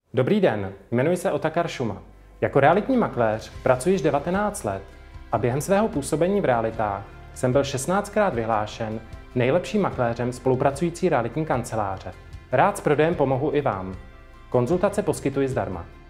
Dobrý den, jmenuji se Otakar Šuma. Jako realitní makléř pracuji již 19 let a během svého působení v realitách jsem byl 16krát vyhlášen nejlepším makléřem spolupracující realitní kanceláře. Rád s prodejem pomohu i vám. Konzultace poskytuji zdarma.